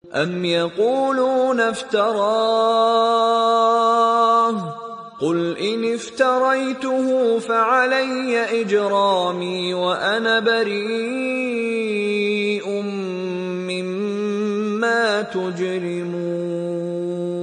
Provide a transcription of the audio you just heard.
أَمْ يَقُولُونَ افْتَرَاهُ ۖ قُلْ إِنِ افْتَرَيْتُهُ فَعَلَيَّ إِجْرَامِي وَأَنَا بَرِيءٌ مِّمَّا تُجْرِمُونَ